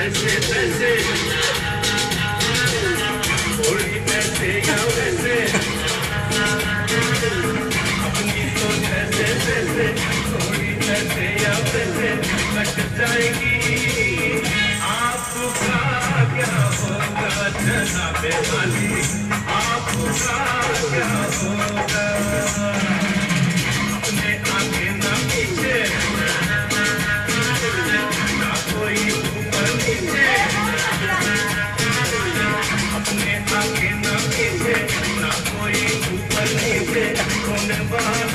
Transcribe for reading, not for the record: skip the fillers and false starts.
ऐसे तैसे थोड़ी ऐसे या वैसे अपनी तो जैसे तैसे थोड़ी ऐसे या वैसे कट जाएगी आपका क्या होगा जनाबे वाली आपका क्या होगा अपने आगे ना पीछे ना कोई ऊपर नीचे अपने आगे ना पीछे ना कोई ऊपर नीचे कौन बाहर